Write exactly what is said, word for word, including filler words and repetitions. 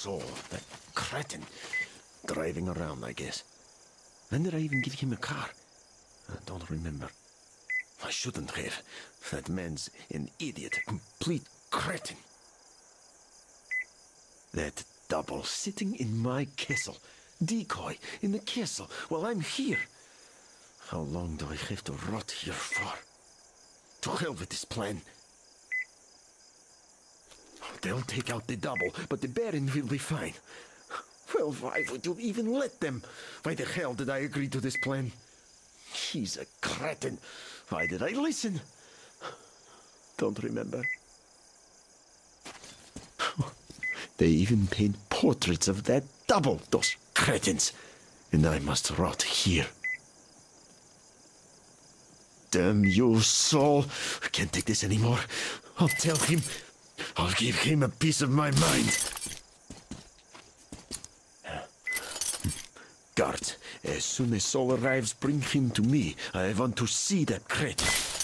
soul, that cretin. Driving around, I guess. When did I even give him a car? I don't remember. I shouldn't have. That man's an idiot, a complete cretin. That double sitting in my castle. Decoy in the castle while I'm here. How long do I have to rot here for? To hell with this plan. They'll take out the double, but the Baron will be fine. Well, why would you even let them? Why the hell did I agree to this plan? He's a cretin. Why did I listen? Don't remember. They even paint portraits of that double, those cretins. And I must rot here. Damn you, Saul. I can't take this anymore. I'll tell him. I'll give him a piece of my mind. Guards, as soon as Saul arrives, bring him to me. I want to see that cretin.